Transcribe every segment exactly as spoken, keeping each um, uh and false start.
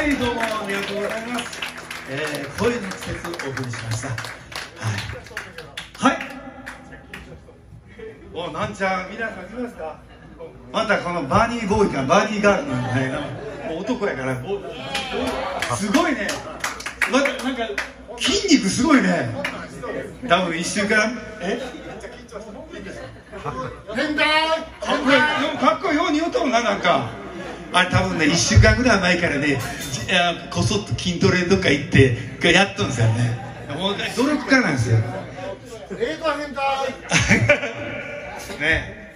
はいどうもありがとうございます、えー、恋の季節をお送りしました。はいはいおなんちゃん皆さん来ますか。またこのバーニーボーイかバーニーガールなんでね、もう男やからすごいね、またなんか筋肉すごいね。多分いっしゅうかんえ変態かっこいい、かっこいいように言うともな、なんかあれ多分ねいっしゅうかんぐらい前からねこそっと筋トレとか行ってやっとんですよね。もう努力家なんですよ。 映画変態ね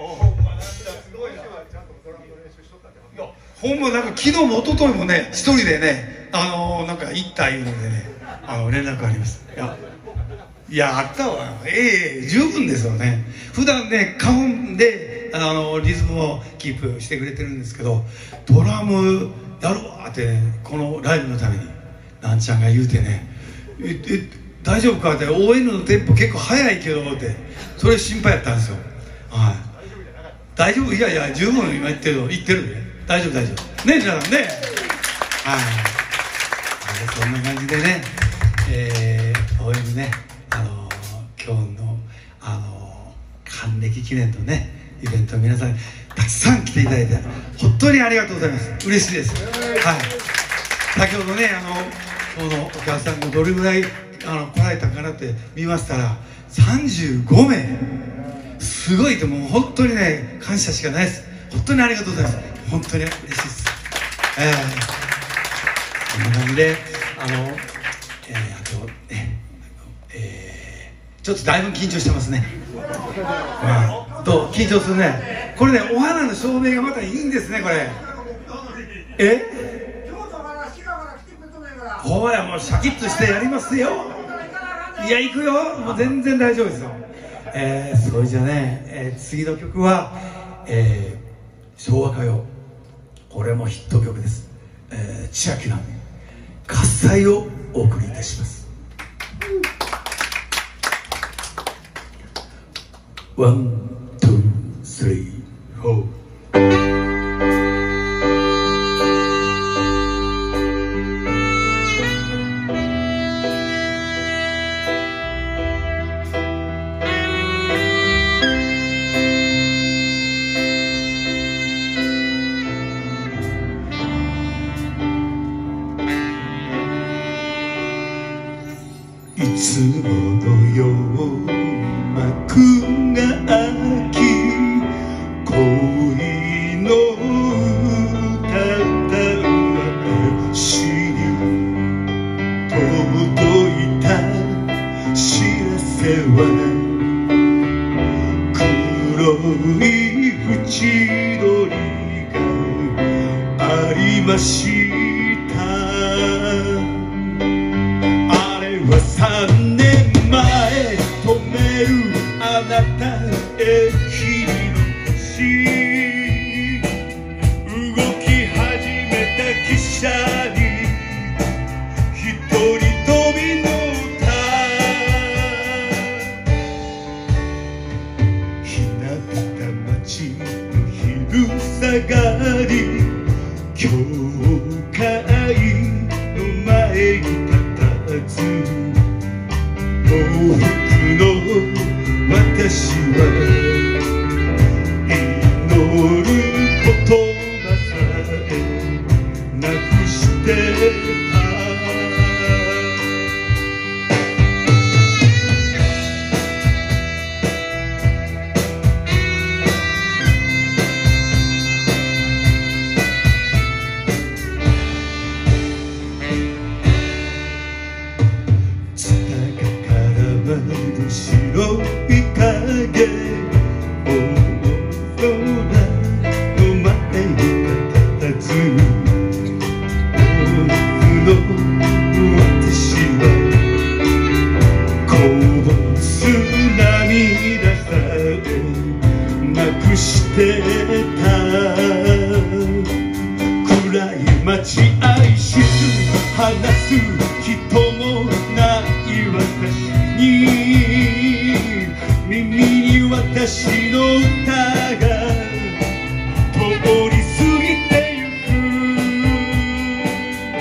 ほんまなんか昨日も一昨日もね一人でねあのー、なんか行ったいうのでねあの連絡ありました。いやいやあったわ、ええ十分ですよね。普段ね花本であのリズムをキープしてくれてるんですけど、ドラムやろうって、ね、このライブのためになんちゃんが言うてね「ええ大丈夫か?」って オーエヌ のテンポ結構速いけどってそれ心配やったんですよ。はい、大丈夫いやいや十分今言ってる言ってるね、大丈夫大丈夫ね、皆さんね。はいそんな感じでね、えー、オーエヌ ねあのー、今日のあのー、還暦記念のねイベント皆さんたくさん来ていただいて本当にありがとうございます。嬉しいです。はい先ほどねあのこのお客さんがどれぐらいあの来られたかなって見ましたらさんじゅうごめいすごいと、もう本当にね感謝しかないです。本当にありがとうございます。本当に嬉しいです。えー、こんな感じであの、えー、あとね、えー、ちょっとだいぶ緊張してますね。うん、どう緊張するね。これねお花の照明がまたいいんですねこれ。えほらもうシャキッとしてやりますよ。いや行くよ、もう全然大丈夫ですよ。えー、それじゃね、えー、次の曲は、えー、昭和歌謡、これもヒット曲です。えー、千秋直美喝采をお送りいたします。ワン、ツー、スリー、フォー。 いつものよう幕が開き恋の歌う私に届いた知らせは黒い縁取りがありました。さんねんまえ止めるあなた駅の星動き始めた汽車に一人飛び乗ったひなびた街の昼下がり教会の前に佇む幸福の私は祈る言葉さえなくしてた。白い影大空の前に佇む幸福の私はこぼす涙さえなくしてた。暗い待合室話す人もない私に耳に私の歌が通り過ぎてゆく。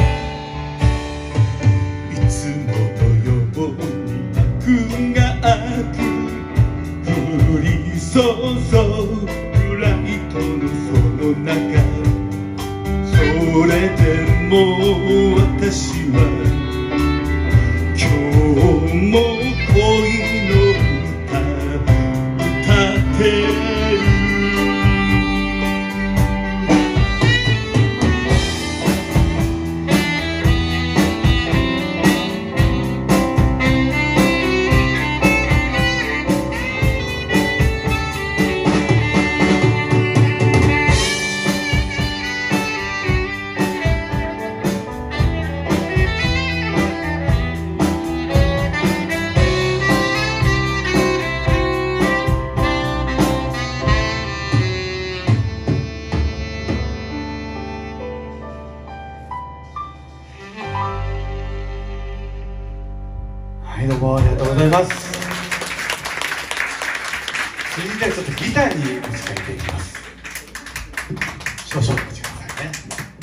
がそれでも私は今日も恋の歌歌ってるはい、どうもありがとうございます。続いてはちょっとギターに打ち替えていきます。少々お待ちくださいね。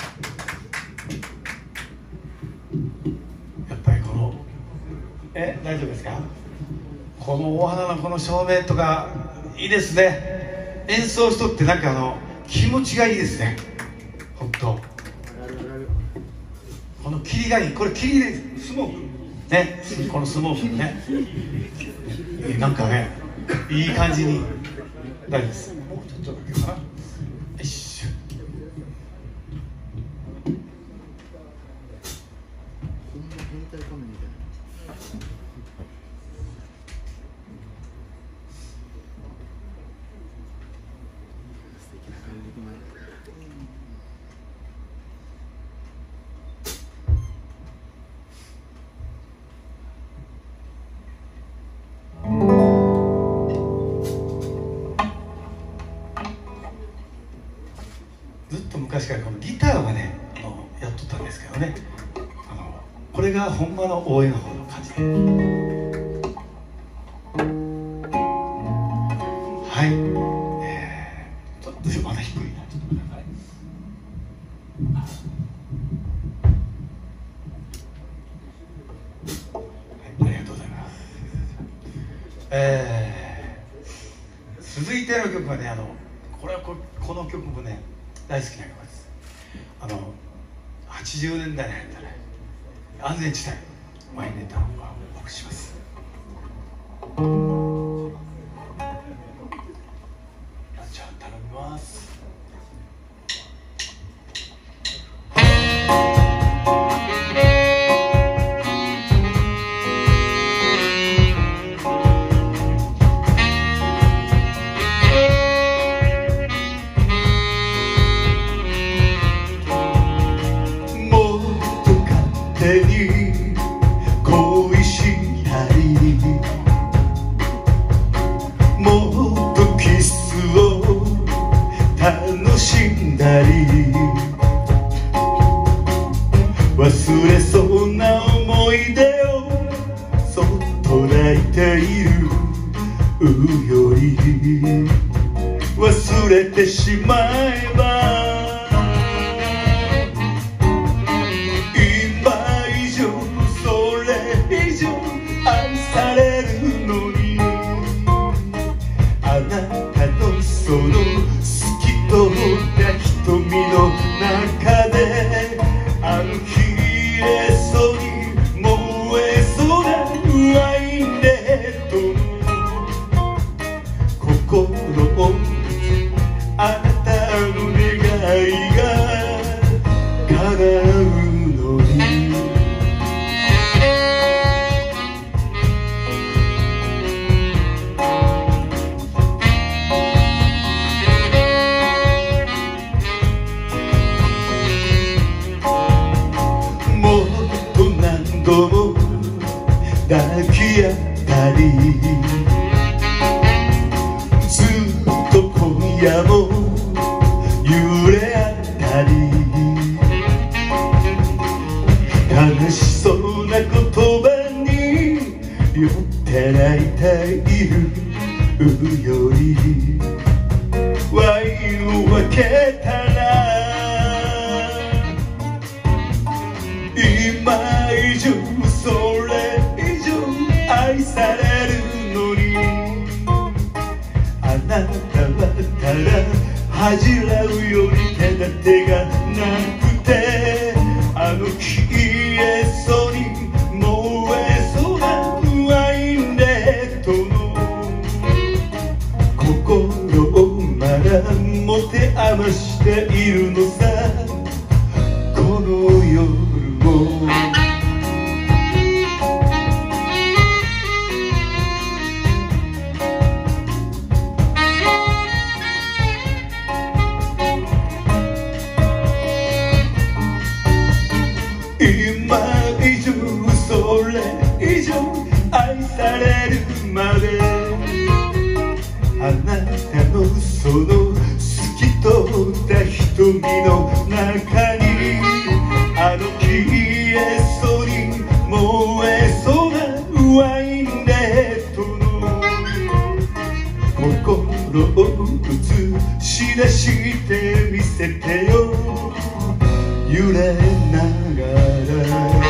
やっぱりこのえ大丈夫ですか？このお花のこの照明とかいいですね。演奏しとってなんかあの気持ちがいいですね。本当。この霧がいい。これ霧でスモーク。ね、このスモークね、なんかね、いい感じに大丈夫です。もうちょっとだけかな。よいしょ。ずっと昔からこのギターはね、あのやっとったんですけどね、あのこれがほんまの大江の方の感じで、はい、えー、ちょっとまだ低いな、ちょっと待ってください。はい、ありがとうございます。えー、続いての曲はね、あのこれはここの曲もね大好きな曲です。あのはちじゅうねんだいに入ったね、安全地帯マイネタをお送りします。じゃあ頼みます。 恋したりもっとキスを楽しんだり忘れそうな思い出をそっと泣いているより忘れてしまえば愛されるのにあなたのその透き通った瞳の中であの綺麗そうに燃えそうなワインレッドの心をあなたの願いが叶うのに抱き合ったりずっと今夜も揺れ合ったり悲しそうな言葉に酔って泣いているよりワインを分けたら今以上それ以上愛されるのにあなたはただ恥じらうより手だ手がなくてあの消えそうに燃えそうなワインレッドの心をまだ持て余しているのさこの夜を今以上それ以上愛されるまであなたのその透き通った瞳の中にあの消えそうに燃えそうなワインレッドの心を映し出してみせてよ揺れながら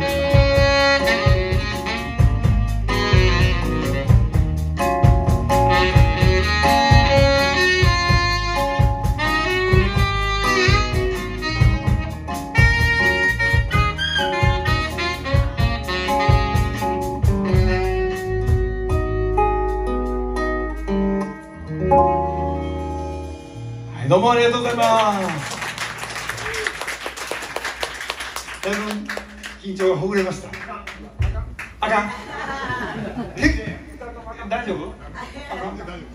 どうもありがとうございます。だいぶ緊張がほぐれました。あかん。え、大丈夫？あかん。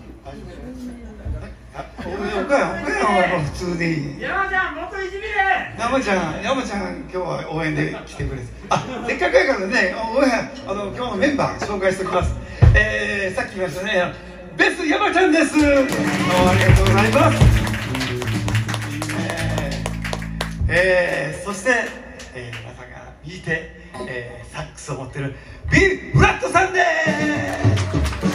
おかや、おかやは普通でいい。 山ちゃん、もっといじめれ。 山ちゃん、山ちゃん、今日は応援で来てくれて。あ、せっかくやからね、応援、あの、今日のメンバー紹介しておきます。えー、さっき言いましたね、ベス山ちゃんです。どうもありがとうございます。えー、そして、えー、皆さんが右手、えー、サックスを持ってるビル・フラットさんです。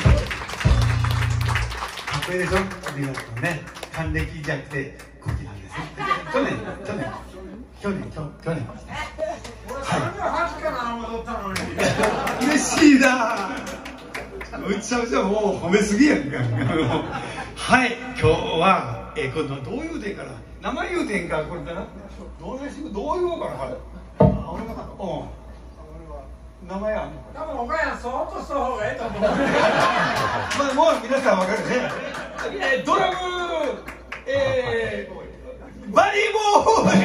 かっこいいでしょ、ビル・フラットね。還暦じゃなくて古希なんです。去年、去年、去年、去去年。 さんじゅうはちから戻ったのに。 嬉しいな。むちゃむちゃもう褒めすぎやんか。はい、今日は、えー、今度はどういう点から名前言うてんかこれだな。どういうどういうかなこれ。うん。名前あんの。 多分おかやんそーっとした方がいいと思う。 まあもう皆さんわかるね。えー、ドラム、えー、バリーボーイ。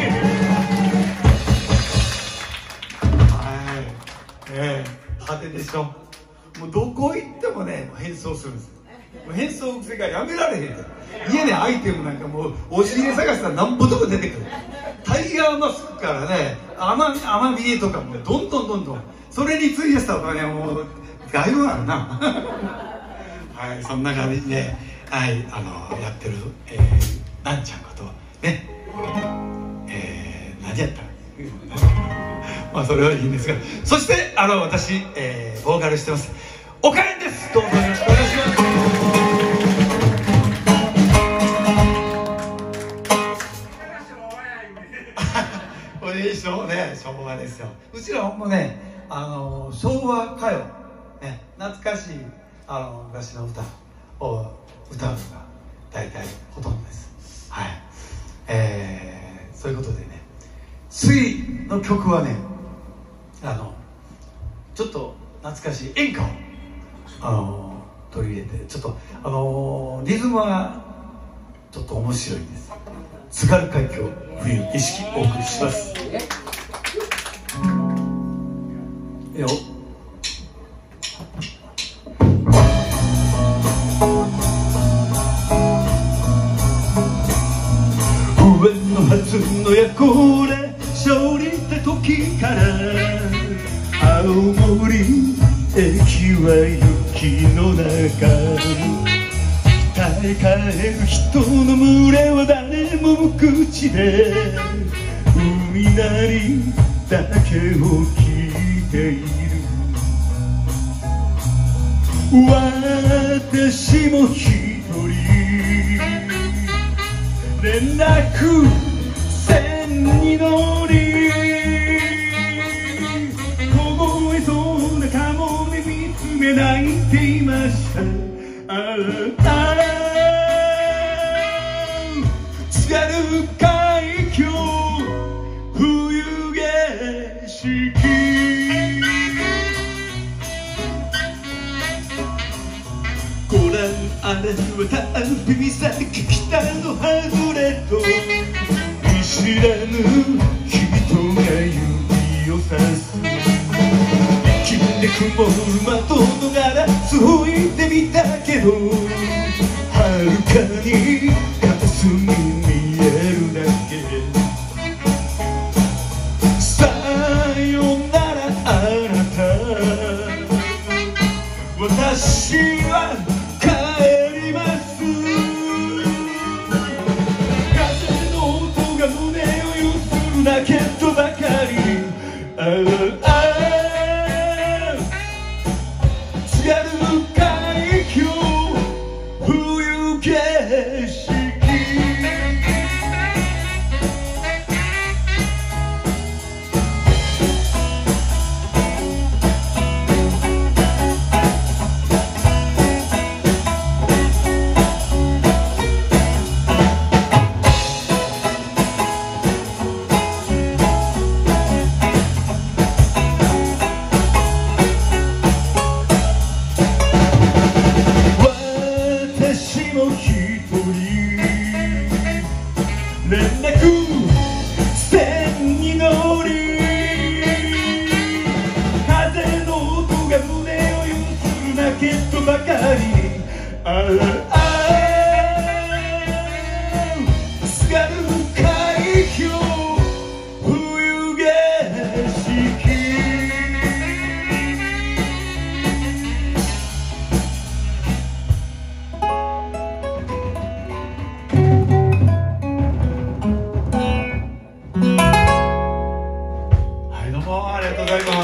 はい。えー、派手でしょ。もうどこ行ってもね変装するんです。もう変装癖がやめられへん。家でアイテムなんかもう押し入れ探したらなんぼとか出てくる。タイガーマスクからね、アマアマビエとかもどんどんどんどんそれに費やしたお金はもうだいぶあるな。はい、そんな感じで、はい、あのやってる、えー、なんちゃんことね、えー、何やったまあそれはいいんですが、そしてあの私、えー、ボーカルしてますおかえんです。どうぞよろしくお願いします。これいいでしょね、昭和ですよ。うちらほんまね、あの昭和歌謡、ね、懐かしいあの昔の歌を歌うのが大体ほとんどです。はい、えー、そういうことでね、次の曲はね、あのちょっと懐かしい演歌をあの取り入れて、ちょっとあのリズムはちょっと面白いんです。津軽海峡冬意識お送りします。よ上のはずの夜行列車降りた時から青森駅は雪の中、北へ帰る人の群れは誰も無口で海鳴りだけを聞いている。私も一人連絡船に乗り凍えそうな顔で見つめ泣いていました。ああ津軽海先北の外れと見知らぬ人が指をさす切って曇る窓のガラス拭いてみたけどはるかに片隅見えるだけさよならあなた私は帰ります風の音が胸を揺するだけとばかりああ津軽海峡冬景色連絡船に乗り風の音が胸を揺するだけとばかりああ津軽海峡冬景色ありがとうございます。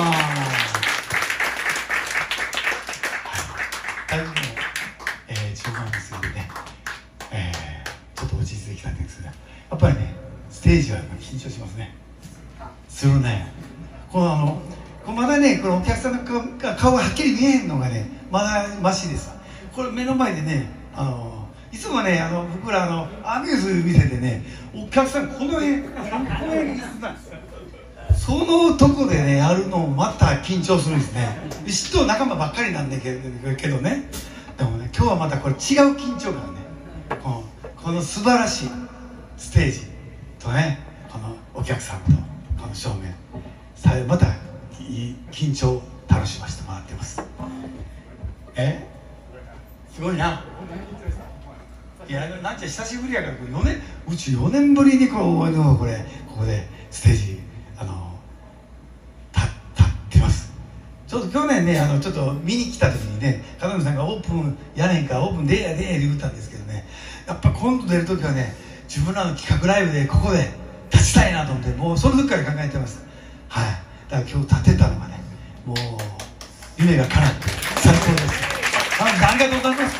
大丈夫、えー、中盤ですのでね、えー、ちょっと落ち着いてきたんですけど、やっぱりね、ステージは緊張しますね。するね。このあの、こまだね、このお客さんの顔が顔がはっきり見えへんのがね、まだマシです。これ目の前でね、あのいつもね、あの僕らあのアミューズ見ててね、お客さんこの辺、この辺にいたんですよ。そのとこでねやるのもまた緊張するんですね。知っと仲間ばっかりなんだけど、けどね、でもね今日はまたこれ違う緊張感ね、このこの素晴らしいステージとね、このお客さんとこの照明、さまたいい緊張を楽しませてもらってます。えすごいな。いやなんちゃ久しぶりやからよねんうちよねんぶりにこうこれここでステージあの立ってます。ちょっと去年ねあのちょっと見に来た時にね片野さんがオープンやねんかオープンでやでって言ったんですけどね、やっぱ今度出る時はね自分らの企画ライブでここで立ちたいなと思ってもうその時から考えてます。はい、だから今日立てたのがねもう夢が叶って最高です。ありがとうございます。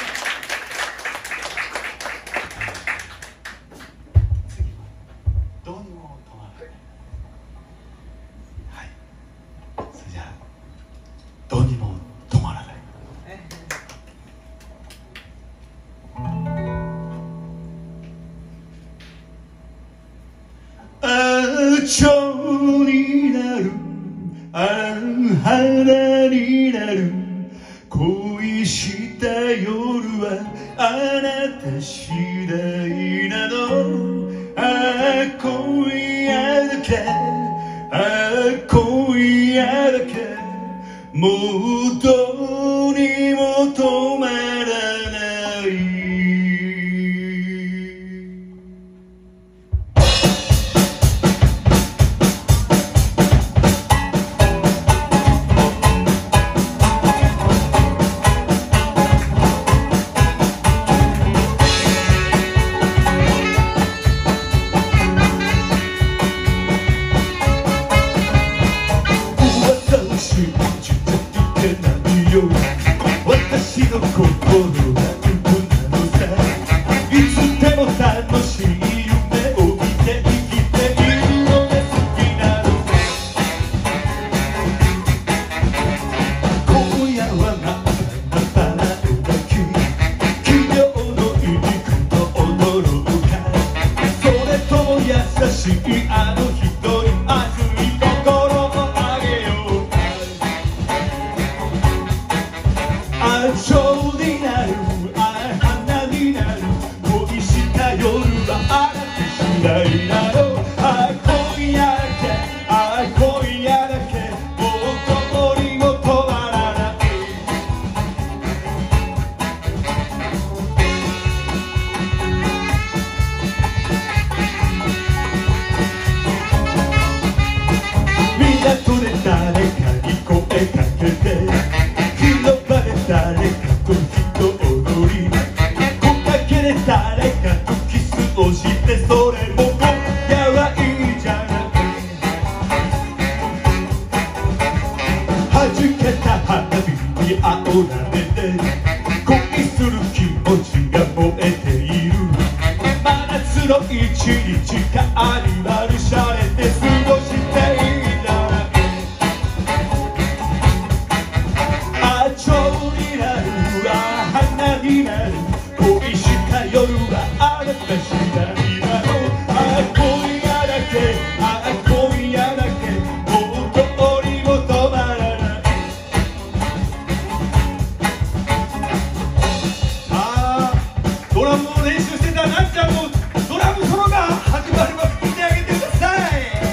どうにも止まらない。ああ蝶になるああ花になる恋した夜はあなた次第なの。ああ今夜だけああ今夜だけもうどうにも止まらない。私の心が浮くなのさ。いつでも楽しい夢を見て生きているのが好きなのさ。今夜はまたバラを抱き奇妙のいびくと驚かそれとも優しいあの人に熱い心をあげよう。蝶になるあ花になるかアニマルシャレで過ごしていたらあ蝶になるあ花になる恋した夜はあなた次第だろうあ今夜だけあ今夜だけもう通りも止まらないあードラムを練習してたなっちゃんのドラムソロが始まります。見てあげてください。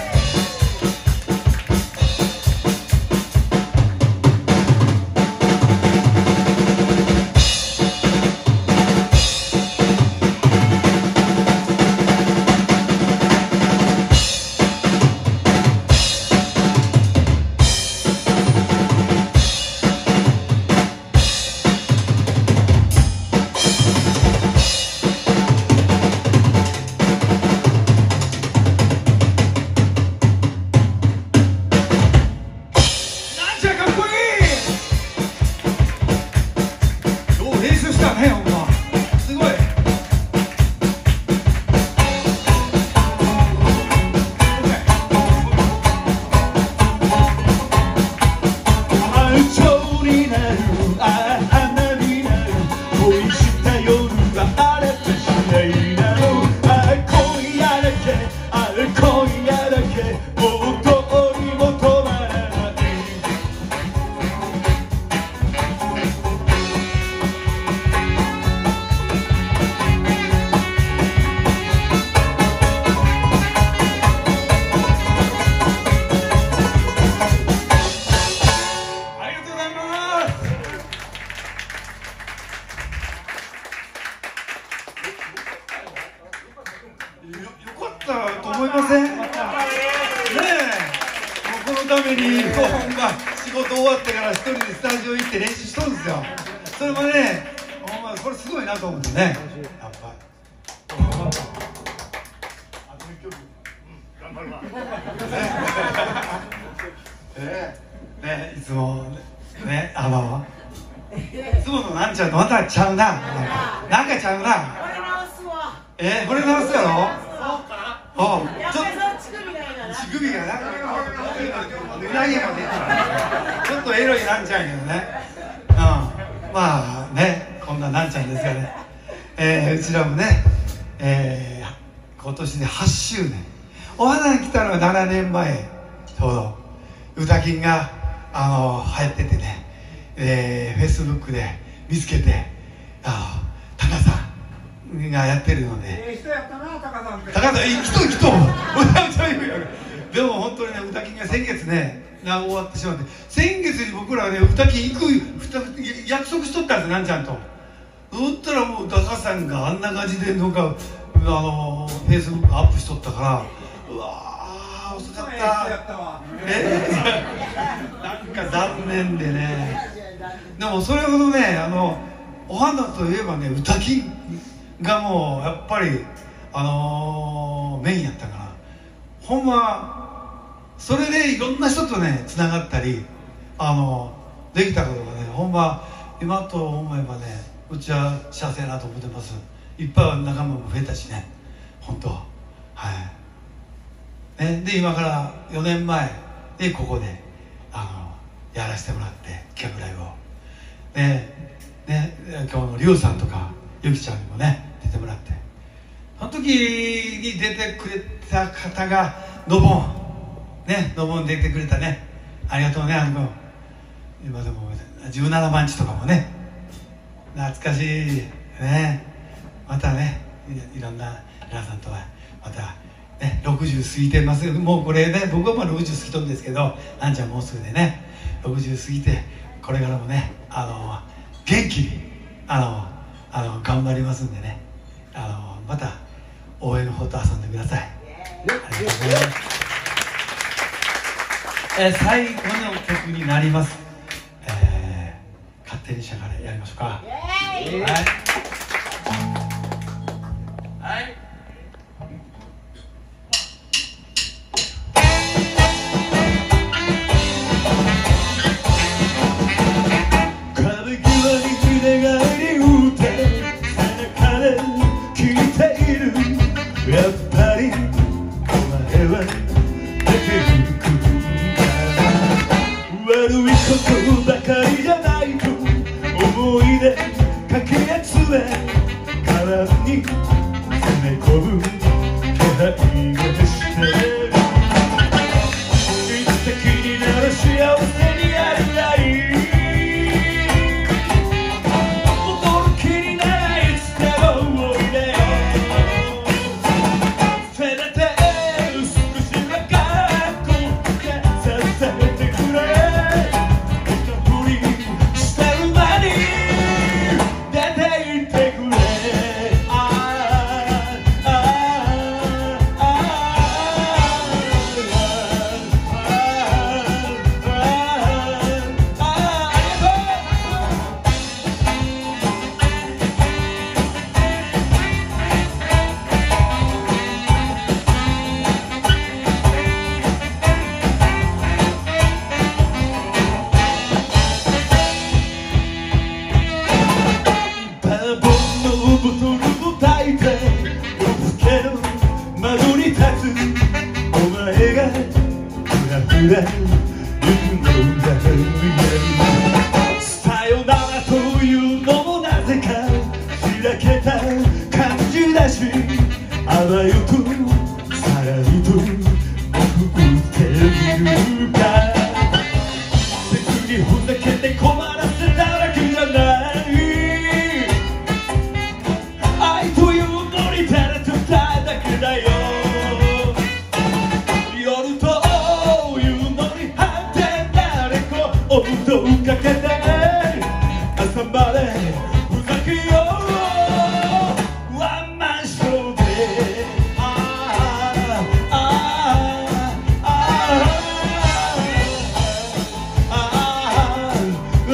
ちゃうな、なんかちゃうな。 これ直すわ。 えー、これ直すやろ。 そうか。 おう、 ちょっと乳首がいいな。 乳首がな。うなぎが出てる。ちょっとエロいなんちゃうんやけどね。うん、まあね、こんななんちゃんですがね。えー、うちらもね、えー、今年ではちしゅうねん。お花に来たのがななねんまえちょうど。歌金があの流行っててね、えー、フェイスブックで見つけて。ああ、タカさんがやってるので。 ええ人やったな、タカさんって。 タカさん、いい人、いい人。でも本当にね、歌金が先月ね、終わってしまって、先月に僕らはね、歌金行く約束しとったんです、なんちゃんと。そったらもうタカさんがあんな感じで、なんか、あの、フェイスブックアップしとったから、うわー、遅かった。えなんか残念でね。でもそれほどね、あの、お花といえばね、歌金がもうやっぱりあのー、メインやったからほんまそれでいろんな人とねつながったりあのー、できたことがねほんま今と思えばねうちは幸せやなと思ってます。いっぱい仲間も増えたしね本当はいね。で今からよねんまえでここであのやらせてもらって企画ライブをねね、今日のリュウさんとかユキちゃんにもね出てもらってその時に出てくれた方がノボンねノボン出てくれたねありがとうねあの今でもじゅうななまんちとかもね懐かしいねまたね い, いろんな皆さんとはまたねろくじゅう過ぎてますもうこれね僕はまあろくじゅう過ぎとるんですけどなんちゃんもうすぐでねろくじゅう過ぎてこれからもねあの元気にあのあの頑張りますんでねあのまた応援の方と遊んでください。ありがとうございます。えー、最後の曲になります、えー、勝手にしゃがれやりましょうか。はいはいやっぱりは出てゆくんだ。悪いことばかりじゃないと思い出かき集め体に詰め込む気配がしてる。一滴になる幸せになりたい。驚きにならいつでもおいで。せめて少しは学校でさせてくれ。ふりしてる間に出て行ってくれ。ボトルを抱いて夜更けの窓に立つお前がふらふら行くのが見える。さよならというのもなぜかしらけた感じだし、あわよとさらりと僕打ってみるか。別にふざけて困らせたわけじゃない。夜というのに果て誰か音をかけて朝までふざけようワンマンショーで。あああああ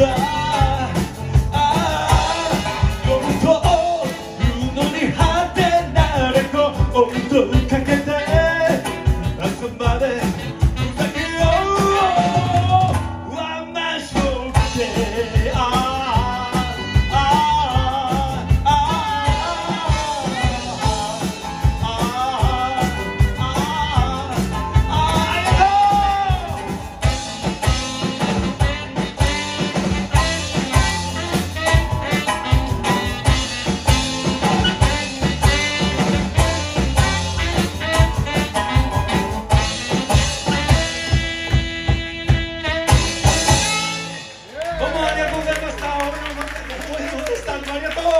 あ夜というのに果て誰か音をかけて朝までふざけようワンマンショーで。あああああどうもありがとうございました。おめでとうございました。ありがとう。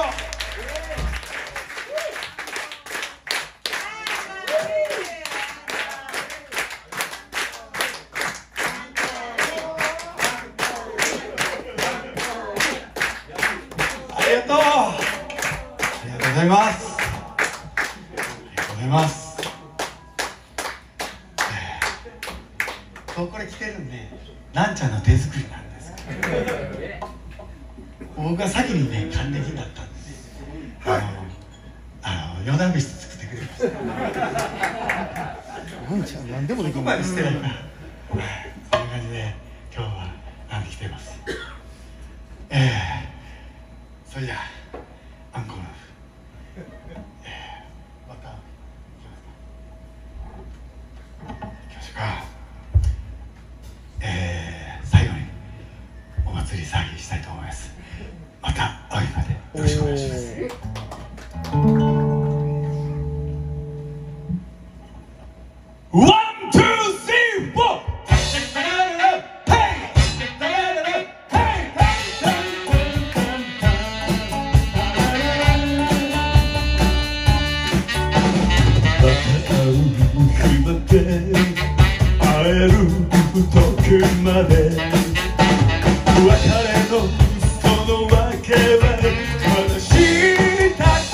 ありがとう。ありがとうございます。ありがとうございます。そうこれ着てるんで、なんちゃんの手作りなんですけど。僕が先にね還暦だったんで、あのあの夜なべし作ってくれました。 なんちゃん何でもできる。 そこまでしてないから、はい、そんな感じで今日はなんで来てます。えー、それじゃあアンコール、えー、また行きますか。行きましょうか。えー、最後にお祭り騒ぎしたいと思います。また会うまでよろしくお願いします。ワン、ツー、スリー、フォー。会える時まで別れのその訳は話したく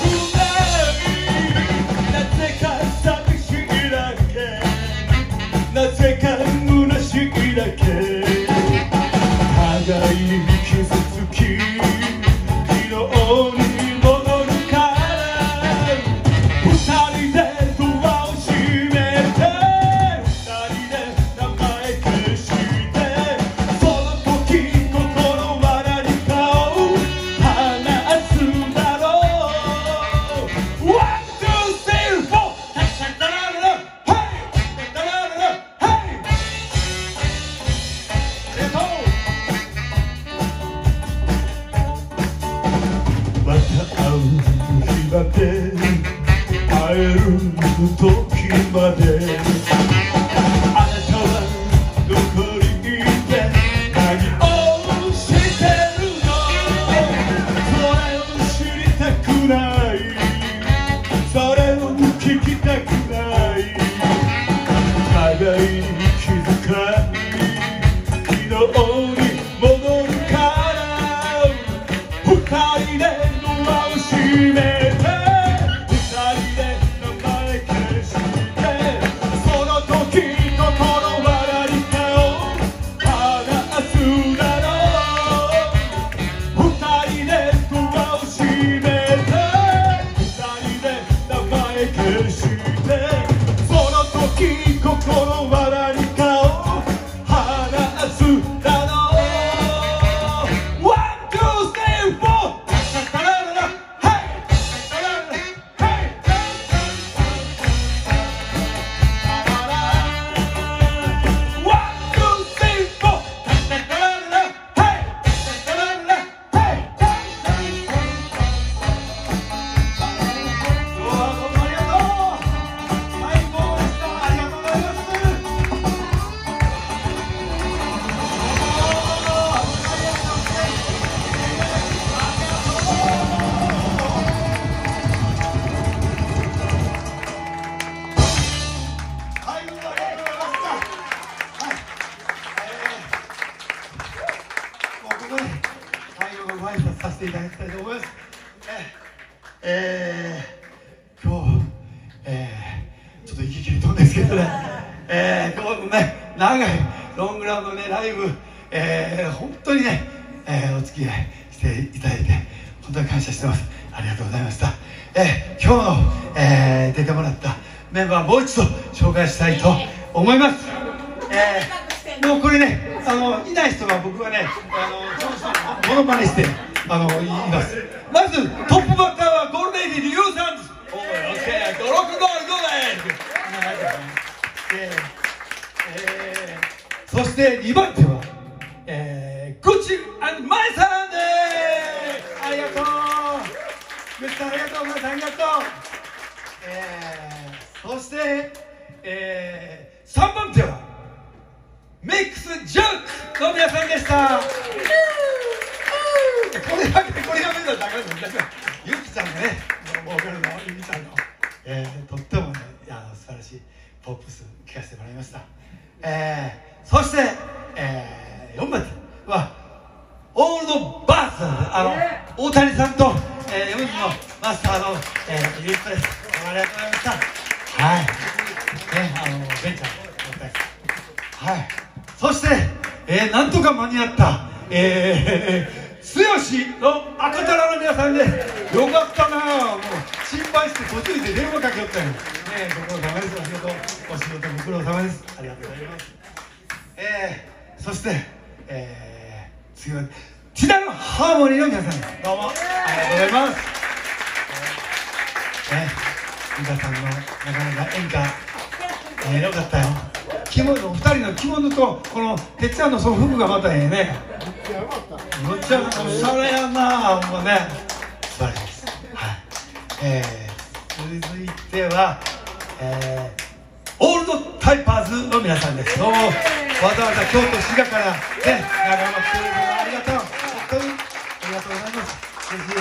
ない。なぜか寂しいだけ、なぜか虚しいだけ、互いに傷つき昨日に戻るから二人でドアを閉めて二人で名前消してその時心は何かを話すだろう。ワン、ツー、スリー、フォー。タッタッタラララ、ヘイ。タッタせていただきたいと思います。えー、今日、えー、ちょっと息切れとんですけどね、えー、今日のね、長いロングラウンドね、ライブ、えー、本当にね、えー、お付き合いしていただいて、本当に感謝してます。ありがとうございました。えー、今日の、えー、出てもらったメンバー、もう一度紹介したいと思います。えー、もうこれね、あのいない人は僕はね、あのその人のモノマネしてあの言います。まずトップバッターはゴールデンディリューさんです。おい、オッケー、ドロックゴールゴールえー、そしてにばん手は、えー、グッチ&マイさんです。ありがとう、グッチさんありがとう、マイさんありがとう。えー、そして、えー、さんばん手はミックスジャックの皆さんでした。これだけこれが目指したらダメです。ゆきちゃんのね、ボーカルのゆきちゃんの、えー、とってもね、あの素晴らしいポップス聴かせてもらいました。えー、そして、えー、よんばん手はオールドバース、あの大谷さんと、えー、よんじのマスターの、えー、ユニットです。ありがとうございました。はい、ね、あのベンチャーのお二人、はい、そして、えー、なんとか間に合った、えー剛の赤タラの皆さんで、よかったな、もう心配して途中で電話かけよったよね。ご苦労様です。お仕事お仕事ご苦労様です。ありがとうございます。えー、そして、えー、次は千田のハーモニーの皆さん、どうもありがとうございます。ね、皆さんのなかなか演歌、えー、よかったよ。着物、二人の着物とこのてっちゃんのその服がまたええね。むっちゃおしゃれやな、もうね、素晴らしいです。はい。えー、続いては、えー、オールドタイパーズの皆さんです。どうもわざわざ京都滋賀からね、長野来てくれてありがとう。本当にありがとうございます。嬉しいです。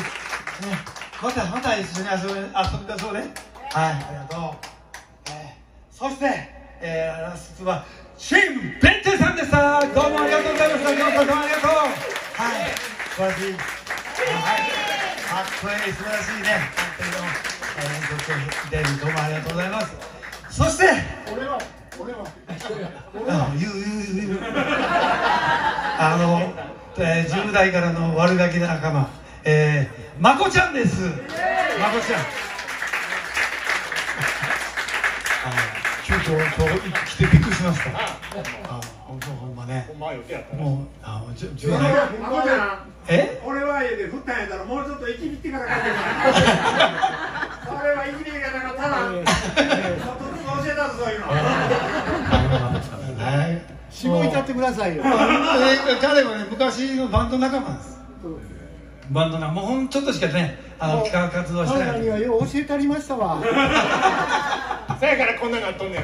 ね、またまた一緒に遊び遊びましょうね。はい、ありがとう。えー、そして、えー、ラストはチームベンテさんでした。どうもありがとうございました。どうもどうもありがとう。はい、素晴らしい。はい、かっこいい、素晴らしいね。本当にどうも、えー、ご視聴いただきどうもありがとうございます。そして、 俺は俺はあ、言う言う言う。あの、えー、じゅう代からの悪ガキな仲間、えー、まこちゃんです。まこちゃん。急遽来てびっくりしました。あ、ほんとほんまね。もうあのじゅう代。え？ 俺は家で振ったんやったらもうちょっといじりってからかけた。それはいじりがなかったな。ちょっとずつ教えたぞそういうの。 はい。 しごいちゃってくださいよ。 彼はね、昔のバンド仲間です。バンドな、もうほんちょっとしかね、あの企画活動してない。 彼にはよう教えてありましたわ。 そやからこんなのなっとんねん。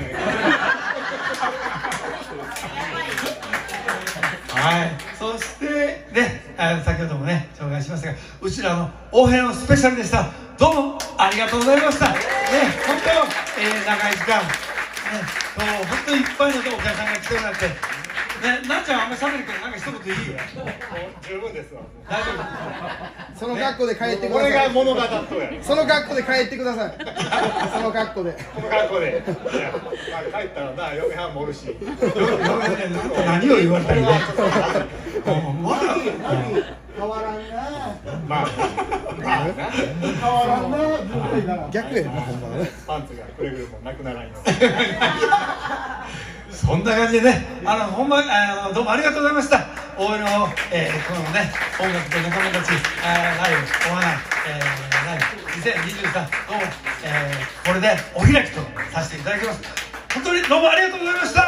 はい、そしてね、あの先ほどもね紹介しましたが、うちらの応援のスペシャルでした。どうもありがとうございました。ね、本当、えー、長い時間、ね、もう本当にいっぱいのお客さんが来てもらって、ね、なっちゃんあんまり喋るけどなんか一言いいよ。 十分ですわ。 大丈夫。 その格好で帰ってくだこれさい。 が物語っとや。 その格好で帰ってください。その格好で。 この格好で。いや、まあ帰ったらな、嫁はんもおるし。 何を言われたらいいの。 変わらんな。 まあ、まあな。 変わらんな。逆やな、ほんまね。 パンツがくれぐれもなくならんよ。 そんな感じでね、あのほんまあのどうもありがとうございました。応援の、えー、このね音楽と仲間たち、あライブお花、えー、ライブにせんにじゅうさんどうも、えー、これでお開きとさせていただきます。本当にどうもありがとうございました。